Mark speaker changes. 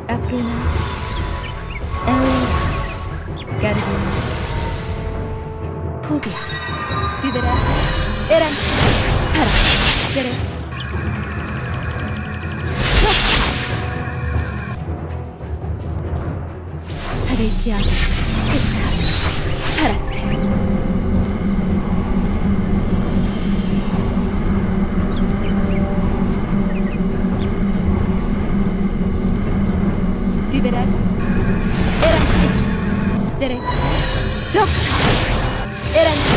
Speaker 1: 아프리나, 엘리, 가르디나, 포비아, 디베라, 에란, 파라, 세레, 하데시아, 헬타, 파라테. 디베라스, 에란테, 세레, 럭카, 에란테.